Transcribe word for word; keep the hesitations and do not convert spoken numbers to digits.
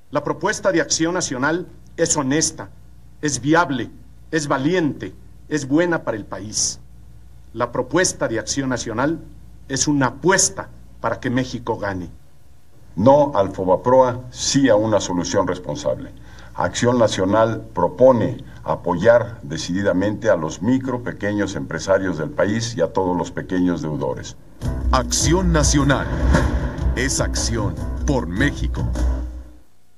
La propuesta de Acción Nacional es honesta, es viable, es valiente, es buena para el país. La propuesta de Acción Nacional es una apuesta para que México gane. No al Fobaproa, sí a una solución responsable. Acción Nacional propone apoyar decididamente a los micro, pequeños empresarios del país y a todos los pequeños deudores. Acción Nacional es acción por México.